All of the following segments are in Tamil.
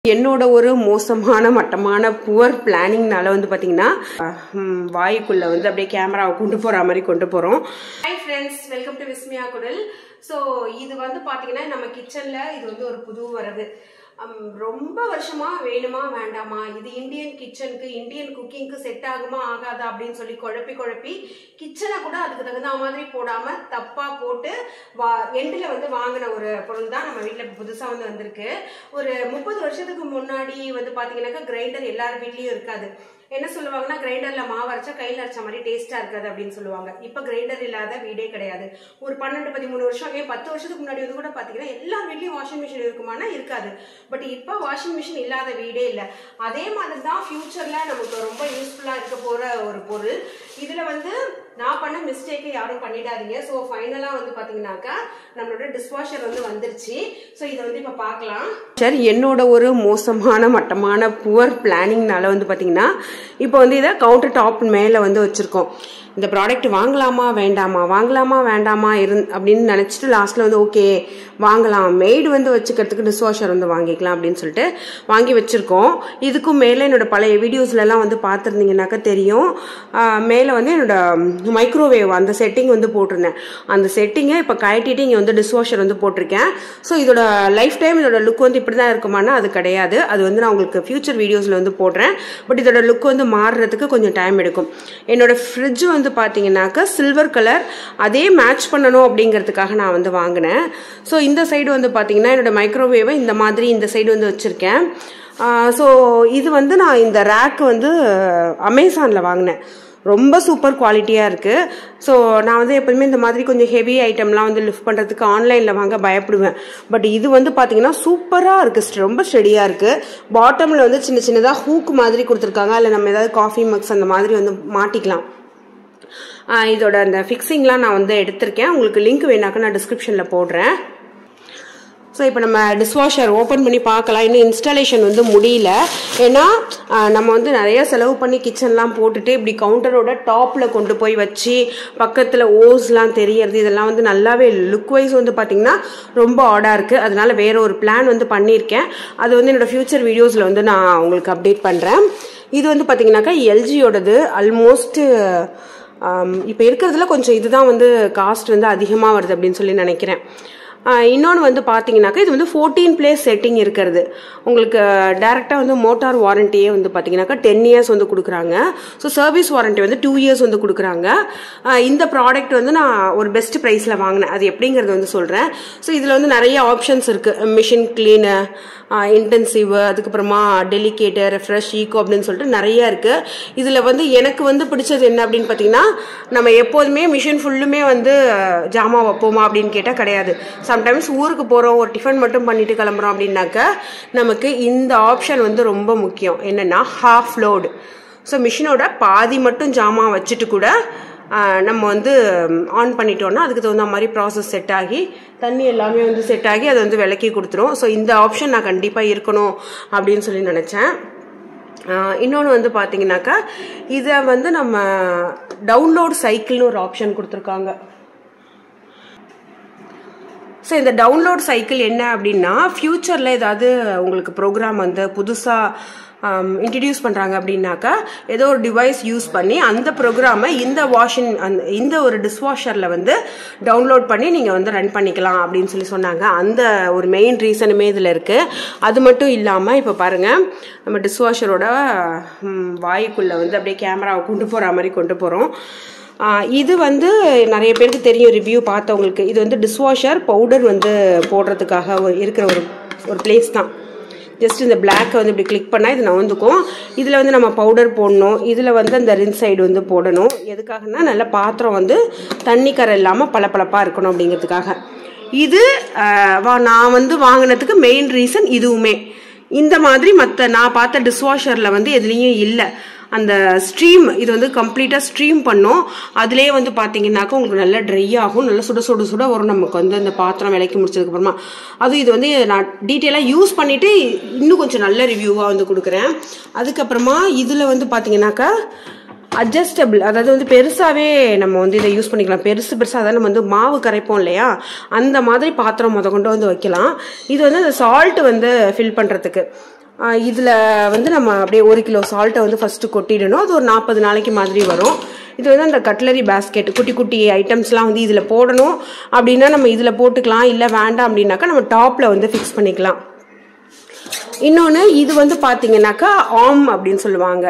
என்னோட ஒரு மோசமான மட்டமான புவர் பிளானிங்னால வந்து பாத்தீங்கன்னா வாய்க்குள்ள வந்து அப்படியே கேமராவை கொண்டு போற மாதிரி கொண்டு போறோம். ஹாய் ஃப்ரெண்ட்ஸ், வெல்கம் டு விஸ்மியா குடல். ஸோ இது வந்து பாத்தீங்கன்னா நம்ம கிச்சன்ல இது வந்து ஒரு புது வரவு. ரொம்ப வருஷமா வேணுமா வேண்டாமா, இது இந்தியன் கிச்சனுக்கு இந்தியன் குக்கிங்க்கு செட் ஆகுமா ஆகாதா அப்படின்னு சொல்லி குழப்பி கிச்சனை கூட அதுக்கு தகுந்த மாதிரி போடாம தப்பா போட்டு எண்டில் வந்து வாங்கின ஒரு பொருள் தான் நம்ம வீட்டில் புதுசா வந்து வந்திருக்கு. ஒரு 30 வருஷத்துக்கு முன்னாடி வந்து பாத்தீங்கன்னாக்கா கிரைண்டர் எல்லார் வீட்லயும் இருக்காது. என்ன சொல்லுவாங்கன்னா, கிரைண்டர்ல மாவு அரைச்சா கையில் அரைச்ச மாதிரி டேஸ்டா இருக்காது அப்படின்னு சொல்லுவாங்க. இப்ப கிரைண்டர் இல்லாத வீடே கிடையாது. ஒரு 12-13 வருஷம் 10 வருஷத்துக்கு முன்னாடி வந்து கூட பாத்தீங்கன்னா எல்லா வீட்லயும் வாஷிங் மிஷின் இருக்குமானா இருக்காது. பட் இப்ப வாஷிங் மிஷின் இல்லாத வீடே இல்லை. அதே மாதிரி தான் ஃபியூச்சர்ல நமக்கு ரொம்ப யூஸ்ஃபுல்லா இருக்க போற ஒரு பொருள். இதுல வந்து நான் பண்ண மிஸ்டேக் யாரும் பண்ணிடாதீங்க. ஸோ ஃபைனலா வந்து பாத்தீங்கன்னாக்கா நம்மளோட டிஷ்வாஷர் வந்து வந்துருச்சு. ஸோ இதை வந்து இப்ப பார்க்கலாம். சரி, என்னோட ஒரு மோசமான மட்டமான புவர் பிளானிங்னால வந்து பாத்தீங்கன்னா இப்போ வந்து இதை கவுண்டர் டாப் மேல வந்து வச்சிருக்கோம். இந்த ப்ராடக்ட் வாங்கலாமா வேண்டாமா அப்படின்னு நினைச்சிட்டு லாஸ்ட்ல வந்து ஓகே வாங்கலாம், மெய்டு வந்து வச்சுக்கிறதுக்கு டிஷ்வாஷர் வந்து வாங்கிக்கலாம் அப்படின்னு சொல்லிட்டு வாங்கி வச்சிருக்கோம். இதுக்கும் மேலே என்னோட பழைய வீடியோஸ்ல எல்லாம் வந்து பார்த்துருந்தீங்கன்னாக்கா தெரியும், மேலே வந்து என்னோட மைக்ரோவேவ் அந்த செட்டிங் வந்து போட்டிருந்தேன். அந்த செட்டிங்கை இப்போ கழட்டிட்டு இங்கே வந்து டிஷ்வாஷர் வந்து போட்டிருக்கேன். ஸோ இதோட லைஃப் டைம் இதோட லுக் வந்து இப்படி தான் இருக்குமானா அது கிடையாது. அது வந்து நான் உங்களுக்கு ஃபியூச்சர் வீடியோஸ்ல வந்து போடுறேன். பட் இதோட லுக் வந்து மாறுறதுக்கு கொஞ்சம் டைம் எடுக்கும். என்னோட ஃப்ரிட்ஜ் வந்து பாத்தீங்கன்னாக்கா சில்வர் கலர், அதே மேட்ச் பண்ணணும் அப்படிங்கிறதுக்காக நான் வந்து வாங்கினேன். ஸோ இந்த சைடு வந்து பாத்தீங்கன்னா என்னோட மைக்ரோவேவை இந்த மாதிரி இந்த சைடு வந்து வச்சிருக்கேன். ஸோ இது வந்து நான் இந்த ரேக் வந்து அமேசான்ல வாங்கினேன். ரொம்ப சூப்பர் குவாலிட்டியா இருக்கு. ஸோ நான் வந்து எப்பவுமே இந்த மாதிரி கொஞ்சம் ஹெவி ஐட்டம்லாம் வந்து லிஃப்ட் பண்றதுக்கு ஆன்லைன்ல வாங்க பயப்படுவேன். பட் இது வந்து பாத்தீங்கன்னா சூப்பரா இருக்கு, ரொம்ப ஸ்டெடியா இருக்கு. பாட்டம்ல வந்து சின்ன சின்னதா ஹூக் மாதிரி கொடுத்துருக்காங்க. அதில் நம்ம ஏதாவது காஃபி மக்ஸ் அந்த மாதிரி வந்து மாட்டிக்கலாம். இதோட அந்த ஃபிக்ஸிங்லாம் நான் வந்து எடுத்திருக்கேன். உங்களுக்கு லிங்க் வேணாக்க நான் டிஸ்கிரிப்ஷன்ல போடுறேன். ஸோ இப்போ நம்ம டிஷ்வாஷர் ஓப்பன் பண்ணி பார்க்கலாம். இன்னும் இன்ஸ்டாலேஷன் வந்து முடியல. ஏன்னா நம்ம வந்து நிறைய செலவு பண்ணி கிச்சன்லாம் போட்டுட்டு இப்படி கவுண்டரோட டாப்பில் கொண்டு போய் வச்சு பக்கத்தில் ஓஸ்லாம் தெரியறது, இதெல்லாம் வந்து நல்லாவே லுக் வைஸ் வந்து பார்த்தீங்கன்னா ரொம்ப ஆடாக இருக்குது. அதனால வேற ஒரு பிளான் வந்து பண்ணியிருக்கேன். அது வந்து என்னோட ஃபியூச்சர் வீடியோஸில் வந்து நான் உங்களுக்கு அப்டேட் பண்ணுறேன். இது வந்து பார்த்தீங்கன்னாக்கா எல்ஜியோடது. ஆல்மோஸ்ட் இப்போ இருக்கிறதுல கொஞ்சம் இதுதான் வந்து காஸ்ட் வந்து அதிகமாக வருது அப்படின்னு சொல்லி நினைக்கிறேன். இன்னொன்று வந்து பார்த்தீங்கன்னாக்கா இது வந்து 14 பிளேஸ் செட்டிங் இருக்கிறது. உங்களுக்கு டைரெக்டாக வந்து மோட்டார் வாரண்டியே வந்து பார்த்தீங்கன்னாக்கா 10 இயர்ஸ் வந்து கொடுக்குறாங்க. ஸோ சர்வீஸ் வாரண்டி வந்து 2 இயர்ஸ் வந்து கொடுக்குறாங்க. இந்த ப்ராடக்ட் வந்து நான் ஒரு பெஸ்ட் ப்ரைஸில் வாங்கினேன். அது எப்படிங்கிறது வந்து சொல்கிறேன். ஸோ இதில் வந்து நிறைய ஆப்ஷன்ஸ் இருக்குது. மிஷின் கிளீனர், இன்டென்சிவ், அதுக்கப்புறமா டெலிகேட்டர், ரெஃப்ரெஷ், ஈகோ அப்படின்னு சொல்லிட்டு நிறைய இருக்கு. இதில் வந்து எனக்கு வந்து பிடிச்சது என்ன அப்படின்னு பார்த்தீங்கன்னா, நம்ம எப்போதுமே மிஷின் ஃபுல்லுமே வந்து ஜாமா வைப்போமா அப்படின்னு கேட்டால் கிடையாது. சம்டைம்ஸ் ஊருக்கு போகிறோம், ஒரு டிஃபன் மட்டும் பண்ணிட்டு கிளம்புறோம் அப்படின்னாக்க நமக்கு இந்த ஆப்ஷன் வந்து ரொம்ப முக்கியம். என்னன்னா ஹாஃப் லோடு. ஸோ மிஷினோட பாதி மட்டும் ஜாமா வச்சுட்டு கூட நம்ம வந்து ஆன் பண்ணிட்டோம்னா அதுக்கு தகுந்த மாதிரி ப்ராசஸ் செட் ஆகி தண்ணி எல்லாமே வந்து செட் ஆகி அதை வந்து விலக்கி கொடுத்துரும். ஸோ இந்த ஆப்ஷன் நான் கண்டிப்பாக இருக்கணும் அப்படின்னு சொல்லி நினச்சேன். இன்னொன்று வந்து பார்த்தீங்கன்னாக்கா இதை வந்து நம்ம டவுன்லோட் சைக்கிள்னு ஒரு ஆப்ஷன் கொடுத்துருக்காங்க. ஸோ இந்த டவுன்லோட் சைக்கிள் என்ன அப்படின்னா, ஃபியூச்சரில் ஏதாவது உங்களுக்கு ப்ரோக்ராம் வந்து புதுசாக இன்ட்ரடியூஸ் பண்ணுறாங்க அப்படின்னாக்கா ஏதோ ஒரு டிவைஸ் யூஸ் பண்ணி அந்த ப்ரோக்ராமை இந்த ஒரு டிஷ்வாஷரில் வந்து டவுன்லோட் பண்ணி நீங்கள் வந்து ரன் பண்ணிக்கலாம் அப்படின்னு சொல்லி சொன்னாங்க. அந்த ஒரு மெயின் ரீசனுமே இதில் இருக்குது. அது மட்டும் இல்லாமல் இப்போ பாருங்கள், நம்ம டிஷ்வாஷரோட வாய்க்குள்ளே வந்து அப்படியே கேமராவை கொண்டு போகிற மாதிரி கொண்டு போகிறோம். இது வந்து நிறைய பேருக்கு தெரியும், ரிவ்யூ பார்த்தவங்களுக்கு. இது வந்து டிஷ்வாஷர் பவுடர் வந்து போடுறதுக்காக இருக்கிற ஒரு பிளேஸ் தான். ஜஸ்ட் இந்த பிளாக்கை வந்து இப்படி கிளிக் பண்ணால் இது நவுந்துக்கும். இதில் வந்து நம்ம பவுடர் போடணும். இதில் வந்து அந்த ரின்ஸ் சைடு வந்து போடணும். எதுக்காகனா நல்ல பாத்திரம் வந்து தண்ணி கரை இல்லாமல் பளபளப்பாக இருக்கணும் அப்படிங்கிறதுக்காக. இது நான் வந்து வாங்கினதுக்கு மெயின் ரீசன் இதுவுமே. இந்த மாதிரி மற்ற நான் பார்த்த டிஷ்வாஷரில் வந்து எதுலேயும் இல்லை. அந்த ஸ்ட்ரீம் இது வந்து கம்ப்ளீட்டாக ஸ்ட்ரீம் பண்ணும். அதுலேயே வந்து பார்த்தீங்கன்னாக்கா உங்களுக்கு நல்லா ட்ரை ஆகும், நல்லா சுட வரும் நமக்கு வந்து அந்த பாத்திரம் விலைக்கு முடிச்சதுக்கப்புறமா. அதுவும் இது வந்து நான் டீட்டெயிலாக யூஸ் பண்ணிவிட்டு இன்னும் கொஞ்சம் நல்ல ரிவ்யூவாக வந்து கொடுக்குறேன். அதுக்கப்புறமா இதில் வந்து பார்த்தீங்கன்னாக்கா அட்ஜஸ்டபிள், அதாவது வந்து பெருசாகவே நம்ம வந்து இதை யூஸ் பண்ணிக்கலாம். பெருசாக தான் நம்ம வந்து மாவு கரைப்போம் இல்லையா, அந்த மாதிரி பாத்திரம் கொண்டு வந்து வைக்கலாம். இது வந்து அந்த சால்ட் வந்து ஃபில் பண்ணுறதுக்கு இதில் வந்து நம்ம அப்படியே 1 கிலோ சால்ட்டை வந்து ஃபஸ்ட்டு கொட்டிடணும். அது ஒரு 40 நாளைக்கு மாதிரி வரும். இது வந்து அந்த கட்லரி பேஸ்கெட் குட்டி குட்டி ஐட்டம்ஸ்லாம் வந்து இதில் போடணும் அப்படின்னா நம்ம இதில் போட்டுக்கலாம். இல்லை வேண்டாம் அப்படின்னாக்கா நம்ம டாப்பில் வந்து ஃபிக்ஸ் பண்ணிக்கலாம். இன்னொன்று இது வந்து பார்த்தீங்கன்னாக்கா ஆர்ம் அப்படின்னு சொல்லுவாங்க.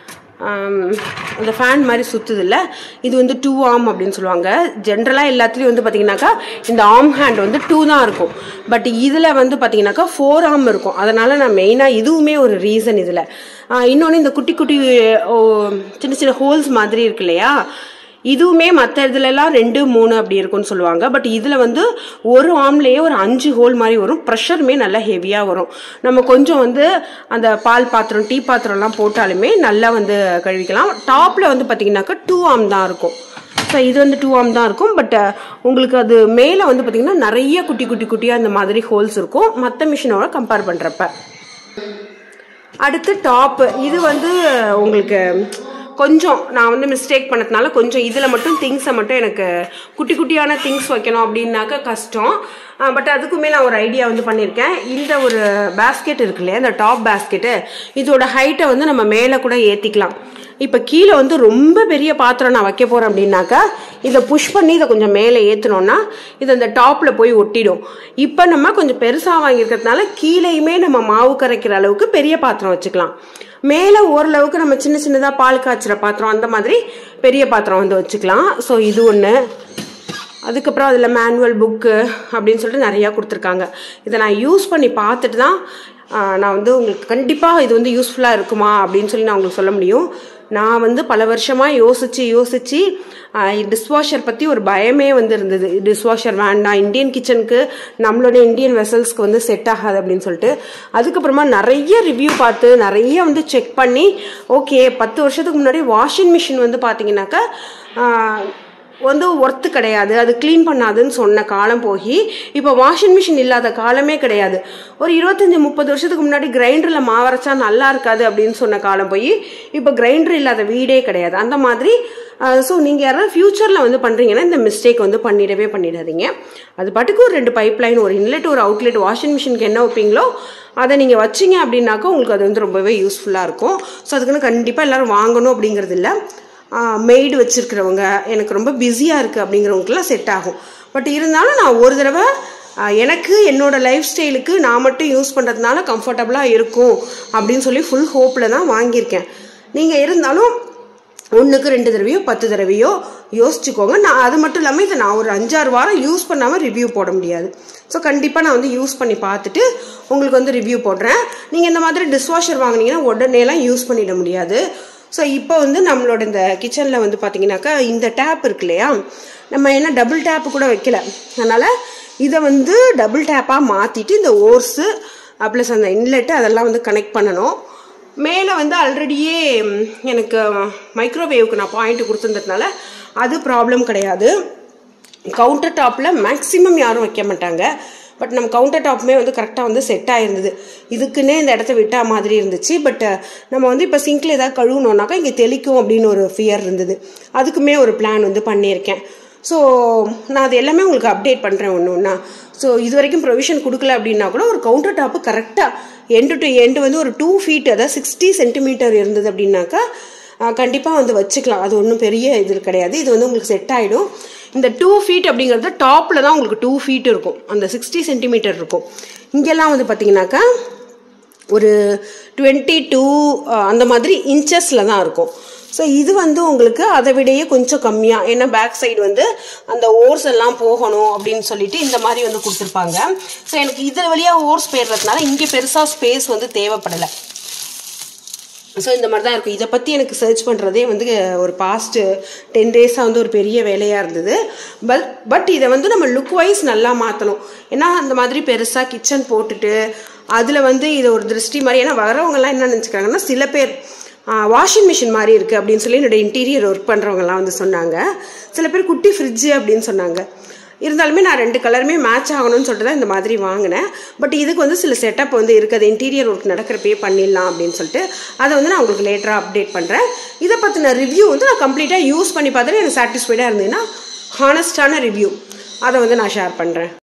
அந்த ஃபேன் மாதிரி சுற்றுது இல்லை, இது வந்து 2 ஆர்ம் அப்படின்னு சொல்லுவாங்க. ஜென்ரலாக எல்லாத்துலேயும் வந்து பார்த்தீங்கன்னாக்கா இந்த ஆர்ம் ஹேண்ட் வந்து 2 தான் இருக்கும். பட் இதில் வந்து பார்த்தீங்கன்னாக்கா 4 ஆர்ம் இருக்கும். அதனால் நான் மெயினாக இதுவுமே ஒரு ரீசன் இதில். இன்னொன்று இந்த குட்டி குட்டி சின்ன சின்ன ஹோல்ஸ் மாதிரி இருக்கு இல்லையா, இதுவுமே மற்ற இதுலலாம் 2, 3 அப்படி இருக்கும்னு சொல்லுவாங்க. பட் இதில் வந்து ஒரு ஆம்லேயே ஒரு 5 ஹோல் மாதிரி வரும். ப்ரெஷருமே நல்லா ஹெவியாக வரும். நம்ம கொஞ்சம் வந்து அந்த பால் பாத்திரம் டீ பாத்திரம்லாம் போட்டாலுமே நல்லா வந்து கழுவிக்கலாம். டாப்பில் வந்து பார்த்தீங்கன்னாக்கா 2 ஆம் தான் இருக்கும். ஸோ இது வந்து 2 ஆம் தான் இருக்கும். பட் உங்களுக்கு அது மேலே வந்து பார்த்தீங்கன்னா நிறைய குட்டி குட்டி குட்டியாக அந்த மாதிரி ஹோல்ஸ் இருக்கும் மற்ற மிஷினோட கம்பேர் பண்ணுறப்ப. அடுத்து டாப்பு, இது வந்து உங்களுக்கு கொஞ்சம் நான் வந்து மிஸ்டேக் பண்ணதுனால கொஞ்சம் இதில் மட்டும் திங்ஸை மட்டும் எனக்கு குட்டி குட்டியான திங்ஸ் வைக்கணும் அப்படின்னாக்கா கஷ்டம். பட் அதுக்குமே நான் ஒரு ஐடியா வந்து பண்ணியிருக்கேன். இந்த ஒரு பேஸ்கெட் இருக்கு இல்லையா, இந்த டாப் பேஸ்கெட்டு, இதோட ஹைட்டை வந்து நம்ம மேலே கூட ஏற்றிக்கலாம். இப்போ கீழே வந்து ரொம்ப பெரிய பாத்திரம் நான் வைக்க போகிறேன் அப்படின்னாக்கா இதை புஷ் பண்ணி இதை கொஞ்சம் மேலே ஏற்றினோன்னா இது அந்த டாப்பில் போய் ஒட்டிடும். இப்போ நம்ம கொஞ்சம் பெருசாக வாங்கியிருக்கிறதுனால கீழேயுமே நம்ம மாவு கரைக்கிற அளவுக்கு பெரிய பாத்திரம் வச்சுக்கலாம். மேலே ஓரளவுக்கு நம்ம சின்ன சின்னதாக பால் காய்ச்சிற பாத்திரம் அந்த மாதிரி பெரிய பாத்திரம் வந்து வச்சுக்கலாம். ஸோ இது ஒன்று. அதுக்கப்புறம் அதில் மேனுவல் புக்கு அப்படின்னு சொல்லிட்டு நிறையா கொடுத்துருக்காங்க. இதை நான் யூஸ் பண்ணி பார்த்துட்டு தான் நான் வந்து உங்களுக்கு கண்டிப்பாக இது வந்து யூஸ்ஃபுல்லாக இருக்குமா அப்படின்னு சொல்லி நான் உங்களுக்கு சொல்ல முடியும். நான் வந்து பல வருஷமாக யோசிச்சு டிஷ்வாஷர் பற்றி ஒரு பயமே வந்து இருந்தது. டிஷ்வாஷர் வேண்டாம், இந்தியன் கிச்சனுக்கு நம்மளோட இந்தியன் வெசல்ஸ்க்கு வந்து செட் ஆகாது அப்படின்னு சொல்லிட்டு. அதுக்கப்புறமா நிறைய ரிவ்யூ பார்த்து நிறைய வந்து செக் பண்ணி ஓகே 10 வருஷத்துக்கு முன்னாடி வாஷிங் மிஷின் வந்து பார்த்தீங்கன்னாக்கா வந்து ஒர்த்து கிடையாது, அது க்ளீன் பண்ணாதுன்னு சொன்ன காலம் போய் இப்போ வாஷிங் மிஷின் இல்லாத காலமே கிடையாது. ஒரு 25-30 வருஷத்துக்கு முன்னாடி கிரைண்டரில் மாவரைச்சா நல்லா இருக்காது அப்படின்னு சொன்ன காலம் போய் இப்போ கிரைண்டர் இல்லாத வீடே கிடையாது. அந்த மாதிரி ஸோ நீங்கள் யாராவது ஃபியூச்சரில் வந்து பண்ணுறீங்கன்னா இந்த மிஸ்டேக் வந்து பண்ணிடாதீங்க. அது பாட்டுக்கு ஒரு 2 பைப்லைன், ஒரு இன்லெட், ஒரு அவுட்லெட் வாஷிங் மிஷினுக்கு என்ன வைப்பீங்களோ அதை நீங்கள் வச்சிங்க அப்படின்னாக்கா உங்களுக்கு அது வந்து ரொம்பவே யூஸ்ஃபுல்லாக இருக்கும். ஸோ அதுக்குன்னு கண்டிப்பாக எல்லோரும் வாங்கணும் அப்படிங்கிறது இல்லை. மெய்டு வச்சுருக்கிறவங்க, எனக்கு ரொம்ப பிஸியாக இருக்குது அப்படிங்கிறவங்களுக்குலாம் செட் ஆகும். பட் இருந்தாலும் நான் ஒரு தடவை எனக்கு என்னோடய லைஃப் ஸ்டைலுக்கு நான் மட்டும் யூஸ் பண்ணுறதுனால கம்ஃபர்டபுளாக இருக்கும் அப்படின்னு சொல்லி ஃபுல் ஹோப்பில் தான் வாங்கியிருக்கேன். நீங்கள் இருந்தாலும் 1க்கு 2 தடவையோ 10 தடவையோ யோசிச்சுக்கோங்க. நான் அது மட்டும் இல்லாமல் இதை நான் ஒரு 5-6 வாரம் யூஸ் பண்ணாமல் ரிவ்யூ போட முடியாது. ஸோ கண்டிப்பாக நான் வந்து யூஸ் பண்ணி பார்த்துட்டு உங்களுக்கு வந்து ரிவ்யூ போடுறேன். நீங்கள் இந்த மாதிரி டிஷ்வாஷர் வாங்கினீங்கன்னா உடனேலாம் யூஸ் பண்ணிட முடியாது. ஸோ இப்போ வந்து நம்மளோட இந்த கிச்சனில் வந்து பார்த்தீங்கன்னாக்கா இந்த டேப் இருக்கு இல்லையா, நம்ம என்ன டபுள் டேப்பு கூட வைக்கல. அதனால் இதை வந்து டபுள் டேப்பாக மாற்றிட்டு இந்த ஓர்ஸு ப்ளஸ் அந்த இன்லெட்டு அதெல்லாம் வந்து கனெக்ட் பண்ணணும். மேலே வந்து ஆல்ரெடியே எனக்கு மைக்ரோவேவுக்கு நான் பாயிண்ட் கொடுத்துருந்ததுனால அது ப்ராப்ளம் கிடையாது. கவுண்டர் டாப்பில் மேக்ஸிமம் யாரும் வைக்க மாட்டாங்க. பட் நம்ம கவுண்டர் டாப்புமே வந்து கரெக்டாக வந்து செட் ஆகிருந்தது. இதுக்குன்னே இந்த இடத்த விட்டா மாதிரி இருந்துச்சு. பட் நம்ம வந்து இப்போ சிங்கில் ஏதாவது கழுவுனோன்னாக்கா இங்கே தெளிக்கும் அப்படின்னு ஒரு ஃபியர் இருந்தது. அதுக்குமே ஒரு பிளான் வந்து பண்ணியிருக்கேன். ஸோ நான் அது எல்லாமே உங்களுக்கு அப்டேட் பண்ணுறேன் ஒன்று. ஸோ இது வரைக்கும் ப்ரொவிஷன் கொடுக்கல அப்படின்னா கூட ஒரு கவுண்டர் டாப்பு கரெக்டாக எண்டு டு எண்டு வந்து ஒரு 2 ஃபீட், அதாவது 60 சென்டிமீட்டர் இருந்தது அப்படின்னாக்கா கண்டிப்பாக வந்து வச்சுக்கலாம். அது ஒன்றும் பெரிய இது கிடையாது. இது வந்து உங்களுக்கு செட் ஆகிடும். இந்த 2 ஃபீட் அப்படிங்கிறது டாப்பில் தான் உங்களுக்கு 2 ஃபீட் இருக்கும், அந்த 60 சென்டிமீட்டர் இருக்கும். இங்கெல்லாம் வந்து பார்த்தீங்கன்னாக்கா ஒரு 22 அந்த மாதிரி இன்ச்சஸில் தான் இருக்கும். ஸோ இது வந்து உங்களுக்கு அதை விடையே கொஞ்சம் கம்மியாக, ஏன்னா பேக் சைடு வந்து அந்த ஓர்ஸ் எல்லாம் போகணும் அப்படின்னு சொல்லிட்டு இந்த மாதிரி வந்து கொடுத்துருப்பாங்க. ஸோ எனக்கு இதில் வழியாக ஓர்ஸ் போயிடுறதுனால இங்கே பெருசாக ஸ்பேஸ் வந்து தேவைப்படலை. ஸோ இந்த மாதிரி தான் இருக்கும். இதை பற்றி எனக்கு சர்ச் பண்ணுறதே வந்து ஒரு பாஸ்ட்டு 10 டேஸாக வந்து ஒரு பெரிய வேலையாக இருந்தது. பட் இதை வந்து நம்ம லுக் வைஸ் நல்லா மாற்றணும். ஏன்னா அந்த மாதிரி பெருசாக கிச்சன் போட்டுட்டு அதில் வந்து இதை ஒரு திருஷ்டி மாதிரி, ஏன்னா வரவங்கலாம் என்ன நினச்சிக்கிறாங்கன்னா சில பேர் வாஷிங் மிஷின் மாதிரி இருக்குது அப்படின்னு சொல்லி என்னோடய இன்டீரியர் ஒர்க் பண்ணுறவங்கலாம் வந்து சொன்னாங்க. சில பேர் குட்டி ஃப்ரிட்ஜு அப்படின்னு சொன்னாங்க. இருந்தாலுமே நான் 2 கலருமே மேட்ச் ஆகணும்னு சொல்லிட்டு தான் இந்த மாதிரி வாங்கினேன். பட் இதுக்கு வந்து சில செட்டப் வந்து இருக்குது, இன்டீரியர் ஒர்க் நடக்கிறப்பே பண்ணிடலாம் அப்படின்னு சொல்லிட்டு அதை வந்து நான் உங்களுக்கு லேட்டராக அப்டேட் பண்ணுறேன். இதை பற்றின ரிவ்யூ வந்து நான் கம்ப்ளீட்டாக யூஸ் பண்ணி பார்த்துட்டு எனக்கு சாட்டிஸ்ஃபைடாக இருந்ததுன்னா ஹானஸ்டான ரிவ்யூ அதை வந்து நான் ஷேர் பண்ணுறேன்.